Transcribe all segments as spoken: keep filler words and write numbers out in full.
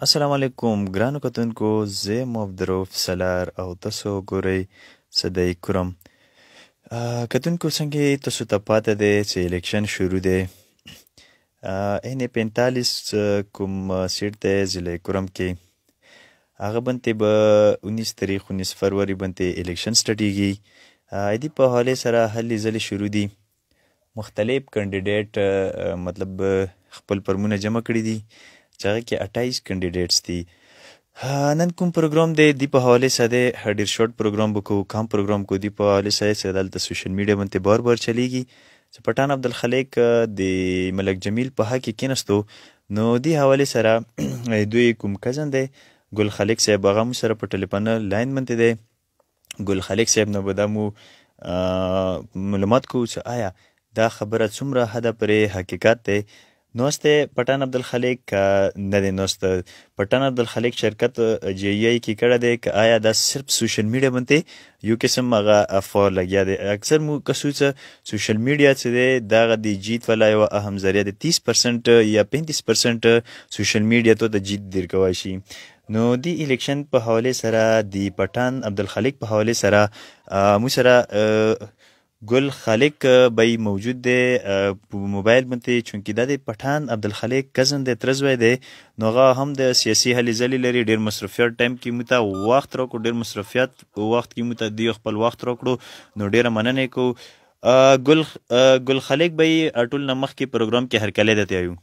السلام علیکم ګرانو کتونکو، زه یم عبدالرؤف سالار او تاسو ګورئ صدی کرم. کتونکو څنګه تاسو ته پاته دی چې الیکشن شروع دی. این پینتالیس کوم سیټ دی ضلع کرم کې، هغه باندې به انیس تاریخ انیس فروری باندې الیکشن سټارټیږي. دې په حواله سره هلې ځلې شروع دي. مختلف کینډیډیټ مطلب خپل فرمونه جمع کړي دي چې هغه کې اټایس کینډیډیټس دي. نن کوم پروګرام دی دی په حواله سره دی، ډېر شارټ پروګرام به کوو. کام پروګرام کو دی په حواله سره چې دلته سوشل میډیا باندې بار بار چلیږي چې پټان عبدالخالق د ملک جمیل په حق کې کېناستو، نو دې حواله سره دوی کوم کزن دی ګل خالق صاحب، هغه مو سره په ټلیفون لاین باندې دی. ګل خالق صاحب نه به دا مو معلومات کوو چې آیا دا خبره څومره حده پرې حقیقت دی. نوسته پټان عبدالخالق نه دی، نوسته پټان عبدالخالق شرکت جی ای کې کړه دی که آیا دا صرف سوشل میډیا باندې یو قسم هغه افوا لګیا دی. اکثر مو کسو چې سوشل میډیا چې دی دغه د جیت والا یوه اهم ذریعه دی. تیس پرسنټ یا پینتیس پرسنټ سوشل میډیا ته د جیت دیر کوای شي. نو دی الیکشن په حواله سره دی پټان عبدالخالق په حواله سره مو سره ګل خالق به موجود دی په موبایل باندې، چونکې دا د پټان عبدالخالق کزن دی، ترزوی دی. نو هغه هم د سیاسي هلې ځلې لري، ډېر مصرفیات ټایم کې مو ته وخت راکړو، ډېر مصرفیات وخت کې مو ته دی خپل وخت راکړو، نو ډېره مننه یې کوو. ګل ګل خالق به ټول نه مخکې پروګرام کې هرکلی درته وایو.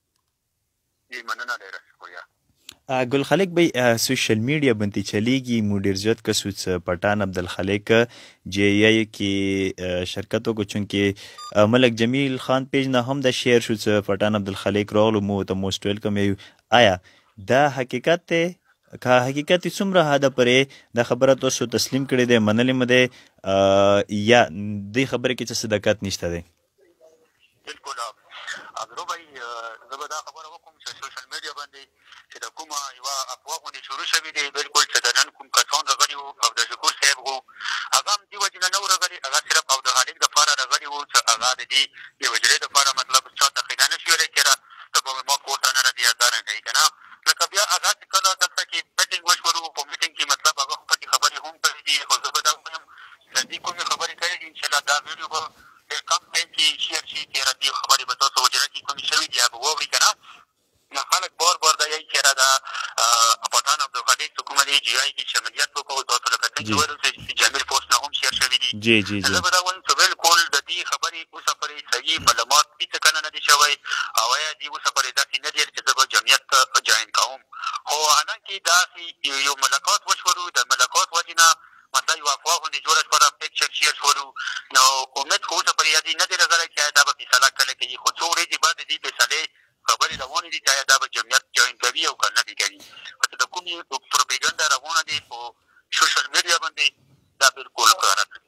مننه ډېره ګل خالق بھائی سوشل میډیا باندې چلیږي، مو ډېر زیات کسو چې پټان عبدالخالق جی ای کې شرکت وکړو، چونکې ملک جمیل خان پیج نه هم دا شیر شو چې پټان عبدالخالق راغلو، مو ته موسټ ویلکم یو. آیا دا حقیقت دی؟ که حقیقت یې څومره حده پرې دا خبره تاسو تسلیم کړې دی، منلې مو دی، یا دې خبرې کې څه صداقت نشته دی؟ بالکل عبدالرو بھائی، زه به دا خبره وکړم چې سوشل میډیا باندې چې د کومه یوه افوا غوندې شروع شوي دی، بالکل چې د نن کوم کسان راغلي وو او د شکور صاحب وو، هغه هم دې وجې نه نه وو راغلي، هغه صرف عبدالخالق دپاره راغلي وو چې هغه د دې یو اجرې دپاره مطلب چا ته خیله نه شي ویلی کېره ته به ما کور ته نه راځې دارنګه یې که نه. لکه بیا هغه چې کله دلته کې میټینګ وشولو، په میټینګ کې مطلب هغه خو پکې خبرې هم کړې دي، خو زه به دا وایم چې دې کومې خبرې کړې دي انشاءالله دا ویډیو به ډېر کم ټایم کې شیر شي، تېره دې خبرې به تاسو حجره کې کومې شوي دي هغه واورئ که نه. نو خلک بار بار دا یایي چې یاره دا پټان عبدالخالق چې کومه دی جی آی کې شمولیت وکړو، تاسو لکه څنګه چې ویلو چې جمیل پوسټ نه هم شیر شوي دي. جی جی زه به دا وایم چې بالکل د دې خبرې اوسه پورې صحیح معلومات هېڅ کله نه دي شوی، او یا دې اوسه پورې داسې نه دي چې زه به جمعیت ته جوین کوم. خو حالانکې داسې یو ملاقات وشولو، د ملاقات وجې نه مثلا یو افوا غوندې جوړه شوله، پکچر شیر شولو، نو امید خو اوسه پورې یادې نه دی راغلی چې دا به فیصله کله کوي، خو څو ورځې بعد د دې فیصلې خبرې روانې دي چې آیا دا به جمعیت جوین کوي او که نه دي کوي. چې د کومې پروپیګنډه روانه دی په سوشل میډیا باندې، دا بالکل ښکاره کوي.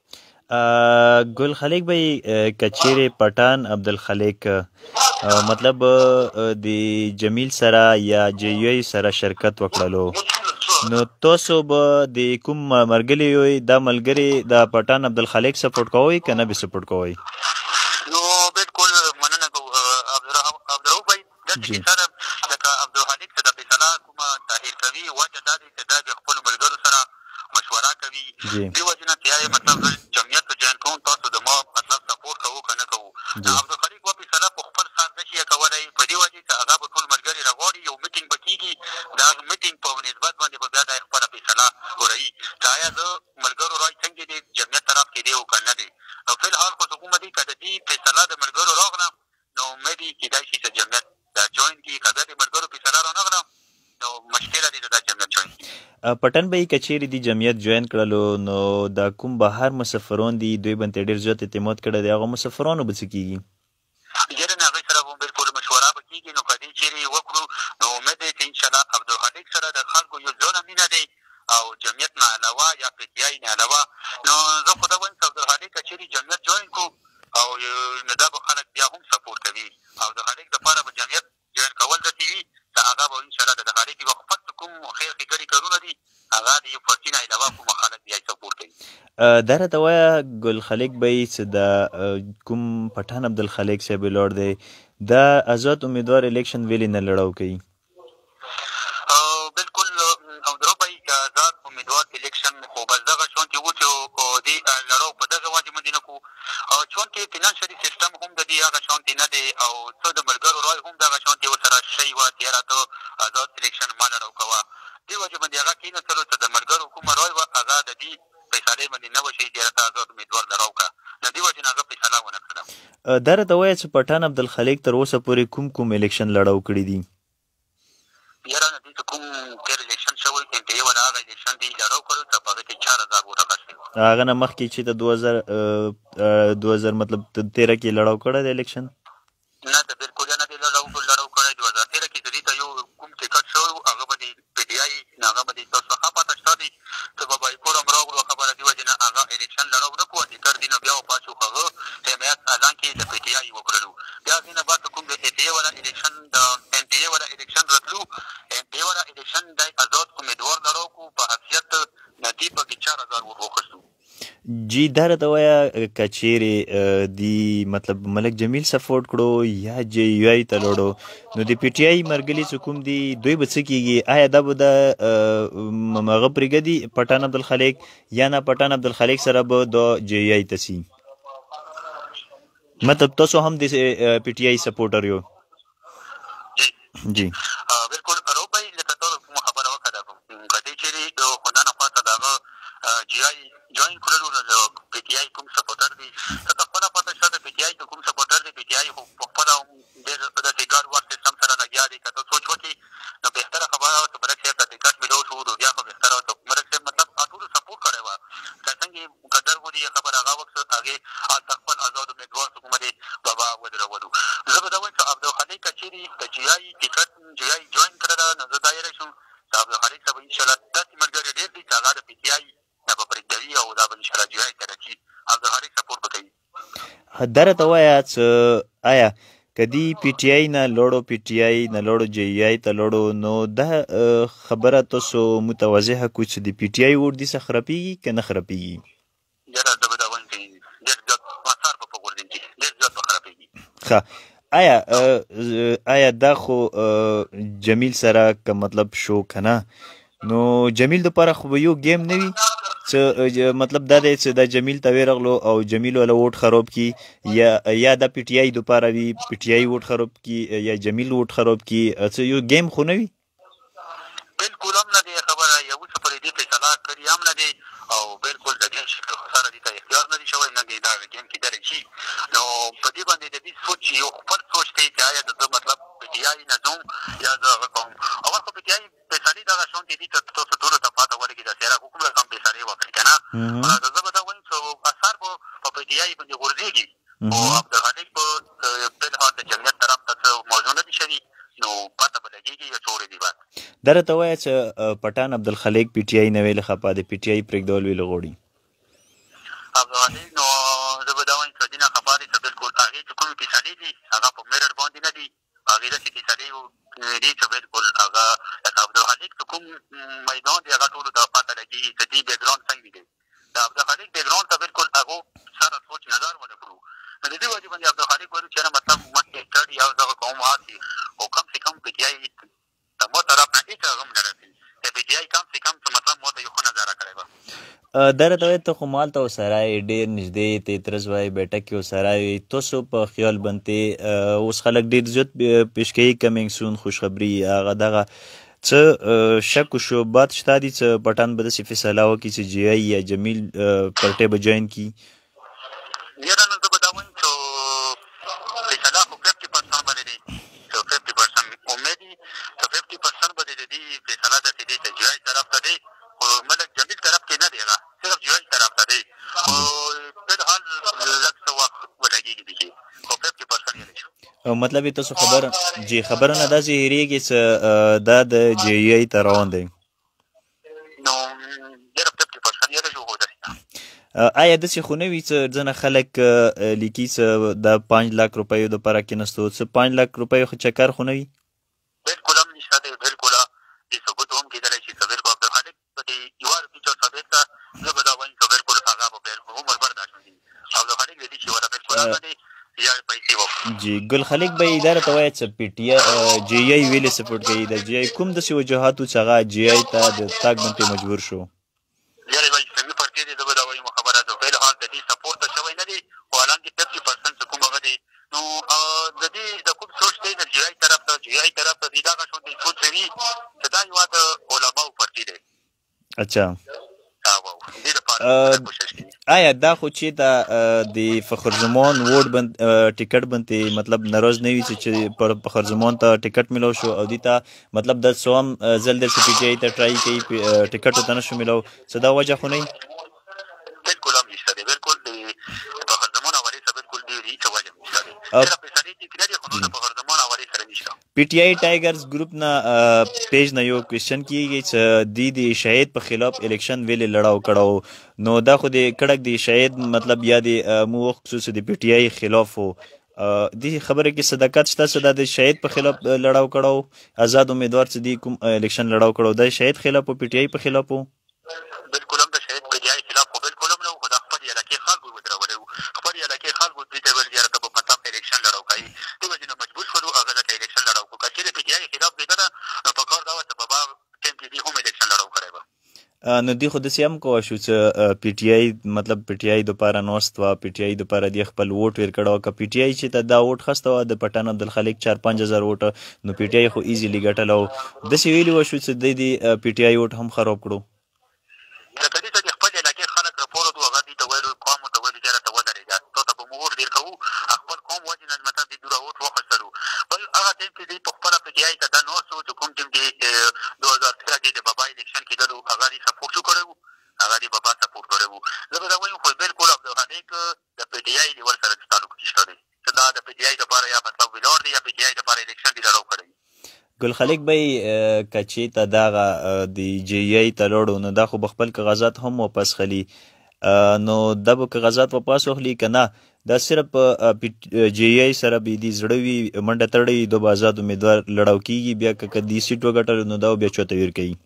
ګل خالق بھائی که چیرې پټان عبدالخالق مطلب د جمیل سره یا جی ای سره شرکت وکړلو، نو تاسو به د کوم ملګري یوئ، دا ملګري د پټان عبدالخالق سپورټ کوئ که نه به سپورټ کوئ؟ نو بالکل مننه کوو عبدالرؤف بھائی. داسې کیسه ده لکه عبدالخالق چې د فیصله کومه تحریر کوي، وجه دا دی چې دا د خپلو ملګرو سره مشوره کوي، دې وجې نه چې یا مطلب جمعیت ته جوین کوم، تاسو د ما مطلب سپورټ کوو که نه کوو. عبدالخالق به فیصله په خپل سر نه شي کولی، په دې وجې چې هغه به ټول ملګري راغواړي، یو میټینګ به کېږي، د هغه میټینګ په نسبت باندې به بیا دا خپله فیصله ورایي چې آیا زه ملګرو رای څنګه دی جمعیت طرف کې دی او که نه دی. نو فی الحال خو چې کومه دی که د دې فیصله د ملګرو راغله، نو میبي کېدای شي چې جمعیت دا جوین کړي، که بیا د ملګرو فیصله رانغله نو مشکله دی چې دا جمعیت جوین کړي. پټن بھائی که چیرې دي جمعیت جوین کړلو، نو دا کوم بهر مسافران دي دوی باندې ډېر زیات اعتماد کړی دی، هغه مسافرانو به څه کېږي؟ یاره نه هغوی سره به بالکل مشوره به کېږي. نو که دې چیرې وکړو، نو امید دی چې انشاءالله عبدالخالق سره د خلکو یو ځونه مینه دی او جمعیت نه علاوه یا پی ټي آی نه علاوه، نو زه خو دا وایم چې عبدالخالق که چیرې جمعیت جوین کړو او نو دا به خلک بیا هم سپورټ کوي. عبدالخالق دپاره به جمعیت جوین کول داسې وي چې هغه به انشاءالله د خالق یوه خپل کوم خیر ښېګړې کارونه دي، هغه د یو پارټي نه علاوه کومه خلک بیا یې سپورټ کوي. دا راته وایه ګل خالق بھائی چې دا کوم پټان عبدالخالق صاحب ولاړ دی، دا آزاد امیدوار الیکشن ولې نه لړاو کوي؟ دې فینانشلي سیسټم هم د دې هغه شانتې نه دی او څه د ملګرو رای هم دغه شانتې ورسره شی وه چې یاره ته آزاد سلیکشن ما لړو کوه. دې وجې باندې هغه کېناستلو چې د ملګرو کومه رای وه هغه د دې فیصلې باندې نه وشي چې یاره ته آزاد امیدوار لرو که. د دې وجې نه هغه فیصله ونه کړله. دا راته ووایه چې پټان عبدالخالق تر اوسه پورې کوم کوم الیکشن لړو کړي دي؟ یاره نه دې چې کوم تېر الیکشن شوی ایم پی ای والا هغه الیکشن دې لړو کړو چې په هغې کې چار هزار ووټ اخیستي وو. هغه نه مخکې چې د دوه هزار دوه هزار مطلب تېره کې لړو کړی دی الیکشن؟ نه د بلکل نه دې لړو لړو کړی. دوه هزار تېره کې د دې ته یو کوم ټکټ شوی و هغه به د پي ټي آی نه هغه به د تاسو ښه پته شته دی چې په بایکور هم راغلو خبره دې وجې نه هغه الیکشن لړو نه کړو. ټکټ دې نه بیا وپات شو هغه حمایت اعلان کې د پي ټي آی وکړلو. بیا دې نه بعد کوم د ایم پي ای والا الیکشن د ایم پي ای والا الیکشن راتلو. ایم پي ای والا الیکشن دی آزاد امیدوار لرو کو په حیثیت نه دې پکې چار هزار ووټ واخیستو. جی دا راته وایه که چیرې دی مطلب ملک جمیل سپورټ کړو یا جے یو آی ته لړو نو د پی ټي آی مرګلي چې کوم دي دوی به څه کېږي؟ آیا دا به د هغه پرېږدي پټان عبدالخالق یا نه پټان عبدالخالق سره به د جے یو آی ته سي؟ مطلب تاسو هم د پی ټي آی سپورټر یو؟ جی بلکل روبی لکه تاسو کومه خبره وکړه که دې چیرې د خدای نه خواسته د هغه جی آی جوین کړلو نو د پي ټي آی کوم سپورټر دی ته ته خپله پته شته د پي ټي آی که کوم سپورټر دی. پي ټي آی خو په خپله ډېر داسې ګډ وډ سیسټم سره لګیا دی. که ته سوچ وکړې نو بهتره خبره وه چې ملک صاحب ته ټکټ میلاو شو نو بیا خو بهتره وه چې ملک صاحب مطلب ټولو سپورټ کړی وه. که څنګه قدر بودي خبر هغه وخت هغې هلته خپل آزاد امیدوار څوک مدې بابا ودرولو. زه به دا وایم چې عبدالخالق که چیرې د جی آی ټکټ جی آی جوین کړله نو زه دا یېره شوم چې عبدالخالق صاحب انشاءالله داسې ملګري ډېر دي چې هغه د پي ټي آی نه به پرېږدوي او دا به انشاءالله جی آی ته راځي عبدالخالق سپورټ به کوي. دا راته وایه چې آیا که دی پی ټي آی نه لړو پی ټي آی نه لړو جے یو آی ته لړو نو دا خبره تاسو متوضحه کړو چې د پی ټي آی ووټ دې څه خرابېږي که نه خرابېږي؟ یاره زه به دا وایم چې ډېر زیات مسار به په غورځېږي، ډېر زیات به خرابېږي. ښه آیا آیا دا خو جمیل سره که مطلب شو که نه نو جمیل دپاره خو به یو گیم نه وي څه مطلب دا دی چې دا جمیل ته ورغلو او جمیل والا ووټ خراب کی یا یا دا پی ټي آی دپاره وي پی ټي آی ووټ خراب کی یا جمیل ووټ خراب کی څه یو گیم خو نه وي؟ بلکل هم نه دی خبره. یو څه پرې دې فیصله کړې هم نه دی او بلکل د دې شکل خساره دې ته اختیار نه دی شوی نه دی دا ګیم کېدلی شي. نو په دې باندې د دې سوچ یو خپل سوچ دی چې آیا د زه مطلب پي ټي آی نه ځم یا زه هغه کوم. اول خو پي ټي آی فیصلې دغه شانتې دي چې تاسو ټولو ته پاته ولګي د سیاره کوم رقم فیصلې وکړي که نه. زه به دا وایم چې اثر به په پي ټي آی باندې غورځېږي او عبدالخالق به فلحال د جمعیت طرف ته څه موضوع نه دي شوي نو پته به لګېږي یا څه ورځې بعد. دا راته وایه چې پټان عبدالخالق پي ټي آی نه ویلې خفه د پي ټي آی پرېږدول ویلې غواړي عبدالخالق. نو زه به دا وایم چې دې نه خفه دی چې بلکل هغې چې کومې فیصلې دي هغه په میرټ باندې نه دي. هغې داسې فیصلې دي چې بلکل هغه لکه عبدالخالق چې کوم میدان دی هغه ټولو ته پته لګېږي چې دې بیکګراونډ څنګه دی. د عبدالخالق بیکګراونډ ته بلکل هغو سره سوچ نظر ونه کړو. نو د دې وجې باندې عبدالخالق ویلو چې نه مطلب مخکې سټډي او دغه کوم هاسي او کم سے کم پي ټي آی د مو طرف نه هېڅ هغه هم نه رسي چې پي ټي آی کم سے کم څه مطلب مو ته یو ښه نظاره کړی به. دا راته وایه ته خو مالته ورسره یې ډېر نږدې تېترس وایي بیټک کې ورسره یې تاسو په خیال باندې اوس خلک ډېر زیات پیش کوي کمینګ سون خوشخبري هغه دغه څه شک و شبهات شته دي چې پټان به داسې فیصله وکړي چې جی آی یا جمیل پارټۍ به جوین کړي؟ یاره نو زه به دا وایم چې فیصله خو ففټي پرسنټ باندې دی چې ففټي پرسنټ امید وي چې ففټي پرسنټ به د دې فیصله داسې دی چې جی آی طرف ته دی خو ملک جمیل طرف کې نه دی هغه صرف جی آی طرف ته دی خو فلحال لږ څه وخت به لګېږي دې کې خو ففټي پرسنټ یې شو. مطلب یې تاسو خبره جی خبره نه داسې هېرېږي چې دا د جی آی ته روان دی نو ډېره ففټي پرسنټ یې شو خو داسې نه. آیا داسې خو نه وي چې ځینې خلک لیکي چې دا پنځ لاک روپیو دپاره کېناستو چې پنځ لاک روپیو خو چکر خو نه وي؟ بلکل هم نشته دی. بلکل دې ثبوت هم کېدلی شي چې بلکل عبدالخالق په دې یوه روپۍ چې ثابت ته زه به دا وایم چې بلکل هغه به بلکل عمر برداشت وي. عبدالخالق د دې چې ولا بلکل هغه دی یا پیسې وکړو. جی ګل خالق به یې دا راته وایه چې پي ټي آی جی آی ویلې سپورټ کوي د جی آی کوم داسې وجوهات و چې هغه جی آی ته د تګ باندې مجبور شو؟ یاره وایي اسلامي پارټۍ دی زه به دا وایم خبره ده فعلحال د دې سپورټ ته شوی نه دی خو حالانکې ففټي پرسنټ د دې د کوم سوچ دی د جی آی طرف ته جی آی طرف ته دی دغه شونې سوچ کوي چې دا یوه د علماو پارټي دی. اچھا دې لپاره کوشش کوي. آیا دا خو چې دا د فخر زمان ووټ بند ټیکټ باندې مطلب ناراض نه وي چې پر فخر زمان ته ټیکټ ملو شو او دې ته مطلب د سوم زل د پی ټی آی ته ټرای کوي ټیکټ ته نشو ملو څه دا وجه خو نه بالکل هم نشته دی. بالکل د فخر زمان حوالې سره بالکل دی هیڅ وجه نشته دی. صرف پیسې دې کې نه دي خو د فخر زمان حوالې سره نشته. پی ټی آی ټایګرز ګروپ نه پیج نه یو کوېسچن کیږي چې دی د شهید په خلاف الیکشن ویلې لړاو کړو نو دا خو د کړک د شهید مطلب یا د مو خصوص د پی ټی آی خلاف وو دې خبره کې صداقت شته چې دا د شهید په خلاف لړاو کړو آزاد امیدوار چې دی کوم الیکشن لړاو کړو د شهید خلاف او پی ټی آی په خلاف وو. بالکل هم د شهید پی ټی آی خلاف خو بالکل هم نه وو خو د خپل علاقې خلکو ودرولې وو. خپل علاقې خلکو دوی ته ویل یاره ته په مطلب الیکشن لړاو کوي دې وجې نه مجبور شولو هغه ځکه الیکشن لړاو کړو. که چېرې پی ټی آی خلاف لیده ده نو په کار دا وه چې په باب ټایم کې دوی هم الیکشن لړاو کړی به. نو دی خو داسې هم کوه شو چې پی ټی آی مطلب پی ټی آی دپاره ناست وه پی ټی آی دپاره دی خپل ووټ ور کړی وه که پی ټی آی چې ته دا ووټ خسته وه د پټان عبدالخالق چار پنځ هزار ووټه نو پی ټی آی خو ایزیلي ګټلی وو. داسې ویلي وه شو چې دی د پی ټی آی ووټ هم خراب کړو. لکه دې ته د خپل علاقې خلک راپور وکړو هغه دوی ته ویلو قومو ته ویلو یاره ته ودرېږه تا ته به مو ووټ ډېر کوو خپل قوم وجې نه مطلب دوی دومره ووټ وخوستلو. بل هغه ټایم کې دوی په خپله پی ټي آی ته دا ناست وو چې کوم ټایم کې دو هزار تېره کې د بابا الیکشن کېدلو هغه دوی سپورټ کړی وو هغه دوی بابا سپورټ کړی وو. زه به دا وایم خو بالکل عبدالخالق د پی ټي آی لیول سره تعلق نشته دی چې دا د پی ټي آی دپاره یا مطلب ولاړ دی یا پی ټي آی دپاره الیکشن دی لړاو کړی. ګلخلیق بی که چېرته دغه د جی آی ته لاړو نو دا خو به خپل کاغذات هم واپس خلي نو دا به کاغذات واپس واخلي که نه دا صرف جی آی سره به دې زړه وي منډه تړی دو به آزاد امیدوار لړاو کېږي بیا که دې سیټ وګټلو نو دا بیا چاته ویر کوي.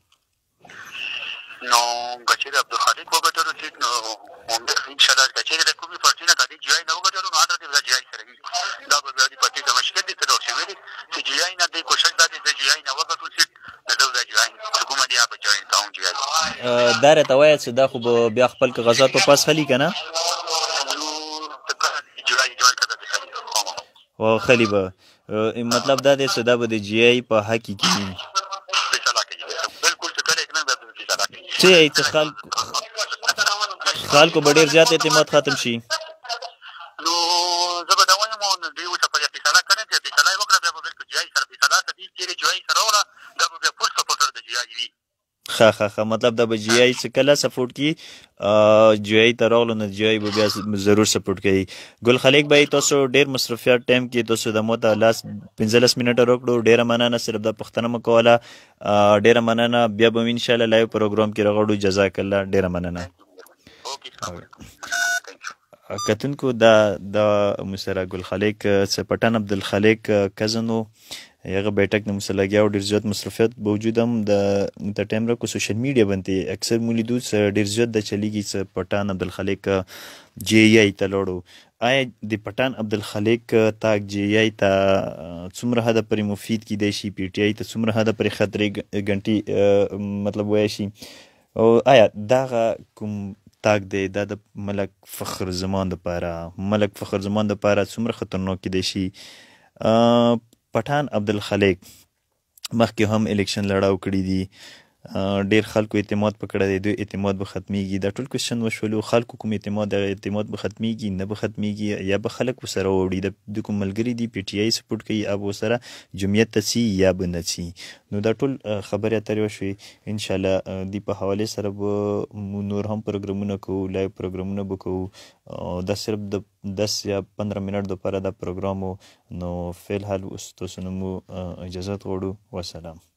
نو که چېرې عبدالخالق وګټلو سیټ نو همدغه انشاءالله که چېرې د کومې پارټي نه که دې جی آی نه وګټلو نو هلته دې جی آی سره وي دا به بیا دې پارټي ته مشکل دي ته ډول شوی دی چې جی آی نه دې کوشش دا دی د جی آی نه وګټو سیټ نه زه د جی آی چې کومه دي هغه جوین کوم جی آی دا راته وایه چې دا خو به بیا خپل کاغذات واپس خلي که نه و خلی به مطلب دا دی چې دا به د جی آی په حق کې کېږي څه چې خلکو به ډېر زیات اعتماد ختم شي. نو زه به دا وایم دوی اوس په فیصله کړې چې فیصله یې وکړه بیا به بېرته جی آی سره فیصله ته دي چېرې جی آی سره وړه دا به بیا پور سپورټر د جی آی وي. ښه ښه ښه مطلب دا به جی آی چې کله سپورټ کړي جی آی ته راغلو نو جی آی به بیا ضرور سپورټ کوي. ګلخلیق بھائی تاسو ډېر مصرفیات ټایم کې تاسو د مو ته لاس پنځلس منټه راکړو ډېره مننه صرف دا پوښتنه مو کوله ډېره مننه بیا به مو انشاءالله لایو پروګرام کې راغړو جزاک الله ډېره مننه. کتونکو دا د مسره ګلخلیق څه پټان عبدالخالق کزن و هغه بیټک نه موږ لګیا او ډېر زیات مصرفیت باوجود هم د ټایم را کو سوشل میډیا باندې اکثر مو لیدو چې ډېر زیات د چلیږي چې پټان عبدالخالق جی آی ته لاړو. آیا د پټان عبدالخالق تاک جی آی ته څومره حده پورې مفید کیدای شي پی ټي آی ته څومره حده پورې خطرې ګنټې مطلب وایي شي او آیا دغه کوم تاک دی دا د ملک فخر زمان دپاره ملک فخر زمان دپاره څومره خطرناک کیدای شي. پټان عبدالخالق مخکې هم الیکشن لړاو کړي دي ډېر خلکو اعتماد په کړی دی دوی اعتماد به ختمیږي دا ټول کوېسچن وشولو خلکو کوم اعتماد دغه اعتماد به ختمیږي نه به ختمیږي یا به خلک ورسره ووړي د دوی کوم ملګري دي پی ټي آی سپورټ کوي هغه ورسره جمعیت ته ځي یا به نه ځي نو دا ټول خبرې اترې وشوې انشاءالله دې په حوالې سره به نور هم پروګرامونه کوو لایو پروګرامونه به کوو دا صرف د دس یا پندره منټ دپاره دا پروګرام و نو فی الحال اوس تاسو نه مو اجازت غواړو وسلام.